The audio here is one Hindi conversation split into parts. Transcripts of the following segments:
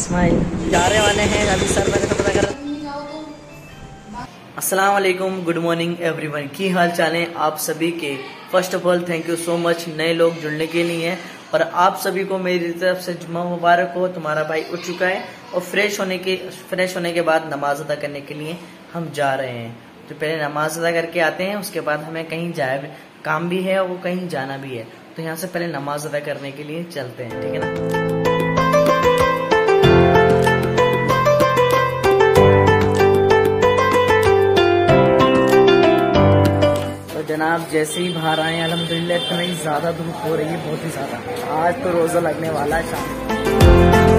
स्माइल जाने वाले हैं अभी सर मैंने तो पता कर। अस्सलाम वालेकुम, गुड मॉर्निंग एवरीवन, की हाल चाल है आप सभी के। First of all thank you so much नए लोग जुड़ने के लिए और आप सभी को मेरी तरफ से जुम्मा मुबारक हो। तुम्हारा भाई उठ चुका है और फ्रेश होने के बाद नमाज अदा करने के लिए हम जा रहे हैं। तो पहले नमाज अदा करके आते हैं, उसके बाद हमें कहीं जाए काम भी है और वो कहीं जाना भी है, तो यहाँ से पहले नमाज अदा करने के लिए चलते हैं, ठीक है ना। जनाब जैसे ही बाहर आए अल्हम्दुलिल्लाह इतना ही ज्यादा धूप हो रही है, बहुत ही ज्यादा। आज तो रोजा लगने वाला है शाम।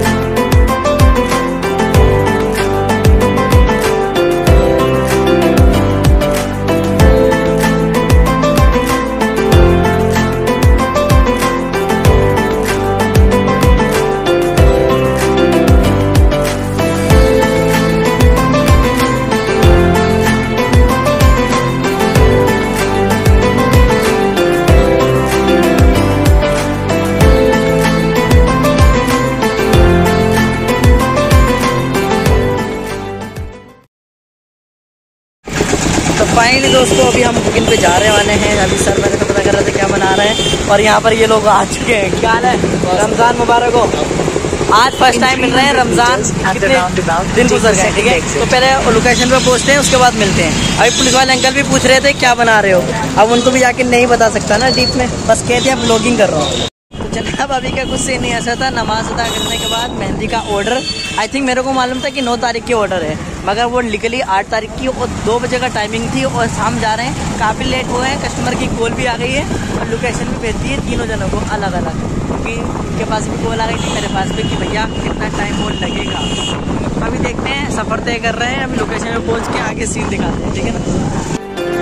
फाइनली दोस्तों अभी हम कुकिंग पे जा रहे वाले हैं। अभी सर मैंने तो पता कर रहे थे क्या बना रहे हैं और यहाँ पर ये लोग आ चुके हैं। क्या हाल है? रमजान मुबारक हो। आज फर्स्ट टाइम मिल रहे हैं, रमजान दिन गुजर गए, ठीक है। तो पहले लोकेशन पे पहुँचते हैं, उसके बाद मिलते हैं। अभी पुलिस वाले अंकल भी पूछ रहे थे क्या बना रहे हो, अब उनको भी जाके नहीं बता सकता ना डीप में, बस कहते हैं ब्लॉगिंग कर रहा हूँ। जनाब अभी का कुछ सीन नहीं ऐसा था। नमाज अदा करने के बाद मेहंदी का ऑर्डर, आई थिंक मेरे को मालूम था कि 9 तारीख की ऑर्डर है, मगर वो निकली 8 तारीख की और 2 बजे का टाइमिंग थी और हम जा रहे हैं, काफ़ी लेट हुए हैं। कस्टमर की कॉल भी आ गई है और लोकेशन भी भेज दी है तीनों जनों को अलग अलग, क्योंकि उनके पास भी कॉल आ गई थी, मेरे पास भी, कि भैया कितना टाइम और लगेगा। अभी देखते हैं, सफ़र तय कर रहे हैं, अभी लोकेशन में पहुँच के आगे सीन दिखाते हैं, ठीक है ना।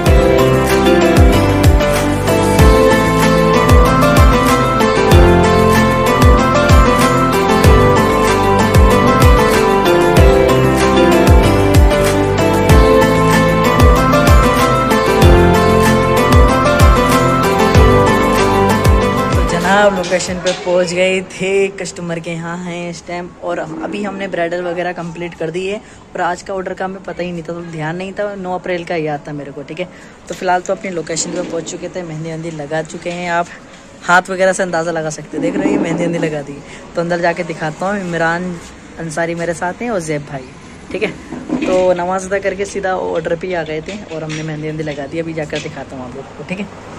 अब लोकेशन पे पहुंच गए थे, कस्टमर के यहाँ हैं इस टाइम, और अभी हमने ब्राइडल वगैरह कंप्लीट कर दी है। और आज का ऑर्डर का हमें पता ही नहीं था, तो ध्यान नहीं था, 9 अप्रैल का याद था मेरे को, ठीक है। तो फिलहाल तो अपनी लोकेशन पे पहुंच चुके थे, मेहंदी वहंदी लगा चुके हैं। आप हाथ वगैरह से अंदाज़ा लगा सकते हैं, देख रहे हैं मेहंदी वहंदी लगा दी। तो अंदर जाके दिखाता हूँ, इमरान अंसारी मेरे साथ हैं और जैब भाई, ठीक है। तो नमाज अदा करके सीधा ऑर्डर पर ही आ गए थे और हमने मेहंदी वहंदी लगा दी। अभी जाकर दिखाता हूँ आप लोग को, ठीक है।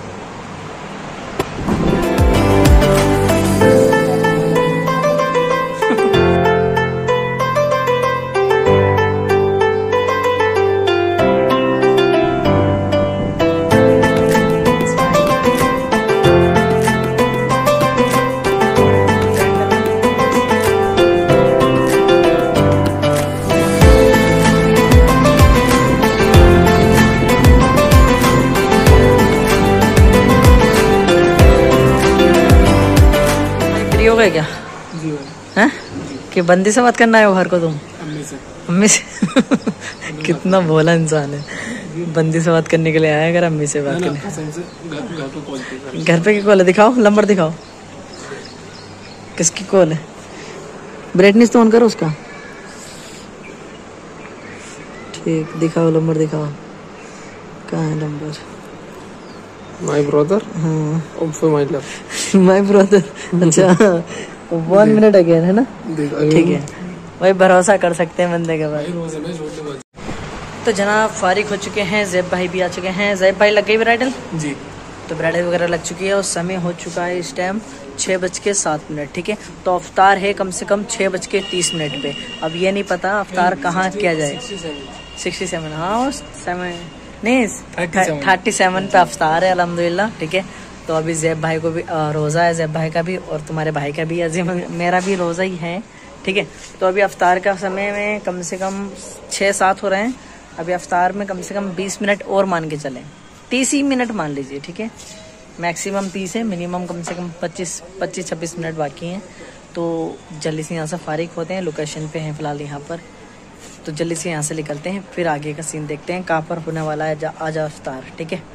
हो क्या है कि बंदी से बात करना है घर को, तुम अम्मी से कितना भोला इंसान है, बंदी से बात करने के लिए आया, अगर अम्मी से बात करने। घर पे की कॉल है, दिखाओ नंबर दिखाओ, किसकी कॉल है, ब्राइटनेस तो ऑन करो उसका, ठीक, दिखाओ नंबर दिखाओ, कहाँ है number. My brother, my love, my brother, अच्छा 1 मिनट अगेन है ना, ठीक है भाई, भरोसा कर सकते हैं बंदे के बाद। तो जनाब फारिग हो चुके हैं, जैब भाई भी आ चुके हैं। जैब भाई लग गई ब्राइडल जी, तो ब्राइडल वगैरह लग चुकी है और समय हो चुका है इस टाइम 6:07, ठीक है। तो अफ्तार है कम से कम 6:30 पे। अब ये नहीं पता अफ्तार कहाँ किया जाए, 67, हाँ 7 नहीं 37 पे अफ्तार है अल्हम्दुलिल्लाह, ठीक है। तो अभी जैब भाई को भी रोज़ा है, जैब भाई का भी और तुम्हारे भाई का भी, अजीम मेरा भी रोज़ा ही है, ठीक है। तो अभी अफ्तार का समय में कम से कम 6-7 हो रहे हैं। अभी अफ्तार में कम से कम 20 मिनट और मान के चलें, 30 ही मिनट मान लीजिए, ठीक है। मैक्सिमम 30 है, मिनिमम कम से कम 25-26 मिनट बाकी हैं। तो जल्दी से यहाँ से फारिग होते हैं, लोकेशन पे हैं फ़िलहाल यहाँ पर, तो जल्दी से यहाँ से निकलते हैं, फिर आगे का सीन देखते हैं कहाँ पर होने वाला है आज अफ्तार, ठीक है।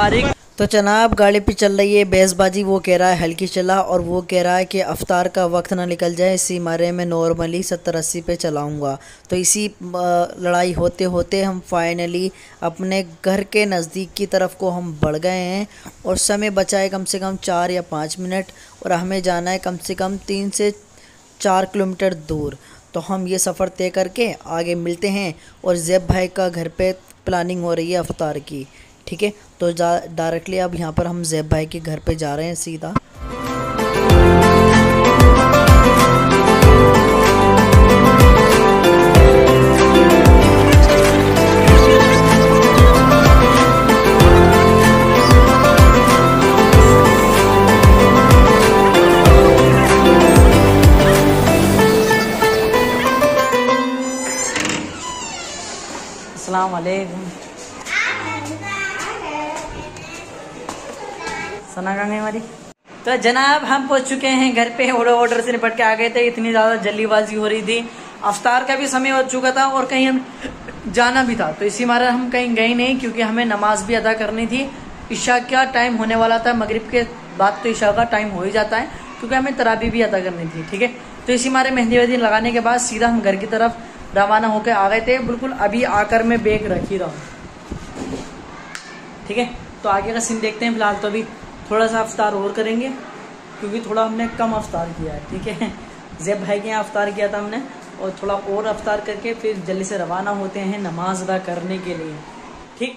फारिग। तो जनाब गाड़ी पे चल रही है बहसबाजी, वो कह रहा है हल्की चला और वो कह रहा है कि अफ्तार का वक्त ना निकल जाए, इसी मारे में नॉर्मली 70-80 पे चलाऊंगा। तो इसी लड़ाई होते होते हम फाइनली अपने घर के नज़दीक की तरफ को हम बढ़ गए हैं और समय बचा है कम से कम 4 या 5 मिनट और हमें जाना है कम से कम 3 से 4 किलोमीटर दूर। तो हम ये सफ़र तय करके आगे मिलते हैं और ज़ैब भाई का घर पे प्लानिंग हो रही है अफ्तार की, ठीक है। तो डायरेक्टली अब यहाँ पर हम ज़ैब भाई के घर पे जा रहे हैं सीधा। अस्सलाम वालेकुम। सना कहाँ गई हमारी? तो जनाब हम पहुंच चुके हैं घर पे, ऑर्डर से निपट के आ गए थे, इतनी ज्यादा जल्दीबाजी हो रही थी, अफ्तार का भी समय हो चुका था और कहीं हम जाना भी था। तो इसी मारे हम कहीं गए नहीं क्योंकि हमें नमाज भी अदा करनी थी। ईशा का टाइम होने वाला था, मगरिब के बाद तो ईशा का टाइम हो ही जाता है क्योंकि हमें तराबी भी अदा करनी थी, ठीक है। तो इसी मारे मेहंदी वेहंदी लगाने के बाद सीधा हम घर की तरफ रवाना होकर आ गए थे। बिल्कुल अभी आकर मैं बैग रख ही रहा हूँ, ठीक है। तो आगे का सीन देखते हैं। फिलहाल तो अभी थोड़ा सा अफ्तार और करेंगे क्योंकि थोड़ा हमने कम अफ्तार किया है, ठीक है। ज़ैब भाई के यहाँ अफ्तार किया था हमने और थोड़ा और अफ्तार करके फिर जल्दी से रवाना होते हैं नमाज अदा करने के लिए, ठीक।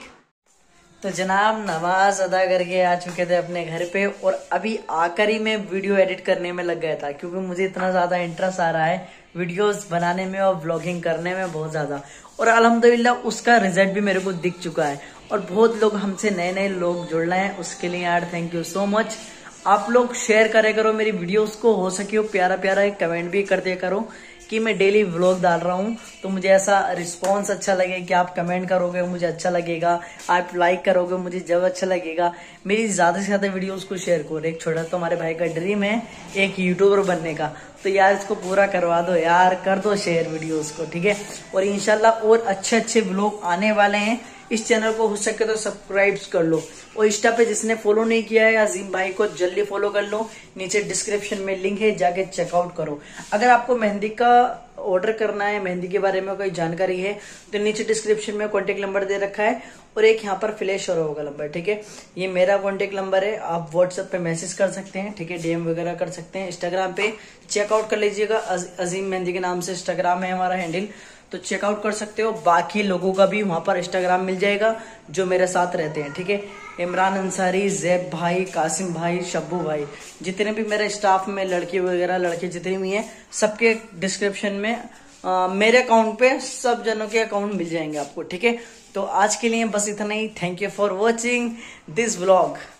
तो जनाब नमाज अदा करके आ चुके थे अपने घर पे और अभी आकर ही मैं वीडियो एडिट करने में लग गया था क्योंकि मुझे इतना ज़्यादा इंटरेस्ट आ रहा है वीडियोस बनाने में और व्लॉगिंग करने में बहुत ज़्यादा। और अल्हम्दुलिल्लाह उसका रिजल्ट भी मेरे को दिख चुका है और बहुत लोग हमसे नए नए लोग जुड़ रहे हैं, उसके लिए यार थैंक यू सो मच। आप लोग शेयर करे करो मेरी वीडियोस को, हो सके हो प्यारा प्यारा एक कमेंट भी कर दिया करो कि मैं डेली व्लॉग डाल रहा हूँ तो मुझे ऐसा रिस्पॉन्स अच्छा लगे कि आप कमेंट करोगे मुझे अच्छा लगेगा, आप लाइक करोगे मुझे जब अच्छा लगेगा। मेरी ज्यादा से ज्यादा वीडियोस को शेयर करो। एक छोटा तो हमारे भाई का ड्रीम है एक यूट्यूबर बनने का, तो यार इसको पूरा करवा दो यार, कर दो शेयर वीडियोस को, ठीक है। और इंशाल्लाह और अच्छे अच्छे व्लॉग आने वाले हैं। इस चैनल को हो सके तो सब्सक्राइब कर लो और इंस्टा पे जिसने फॉलो नहीं किया है अजीम भाई को जल्दी फॉलो कर लो, नीचे डिस्क्रिप्शन में लिंक है, जाके चेकआउट करो। अगर आपको मेहंदी का ऑर्डर करना है, मेहंदी के बारे में कोई जानकारी है तो नीचे डिस्क्रिप्शन में कॉन्टेक्ट नंबर दे रखा है और एक यहाँ पर फ्लैश हो रहा होगा नंबर, ठीक है। ये मेरा कॉन्टेक्ट नंबर है, आप व्हाट्सएप पे मैसेज कर सकते हैं, ठीक है, डीएम वगैरह कर सकते हैं। इंस्टाग्राम पे चेकआउट कर लीजिएगा, अजीम मेहंदी के नाम से इंस्टाग्राम है हमारा हैंडल, तो चेकआउट कर सकते हो। बाकी लोगों का भी वहां पर इंस्टाग्राम मिल जाएगा जो मेरे साथ रहते हैं, ठीक है। इमरान अंसारी, ज़ैब भाई, कासिम भाई, शब्बू भाई, जितने भी मेरे स्टाफ में लड़की वगैरह लड़के जितने भी हैं सबके डिस्क्रिप्शन में मेरे अकाउंट पे सब जनों के अकाउंट मिल जाएंगे आपको, ठीक है। तो आज के लिए बस इतना ही। Thank you for watching this vlog.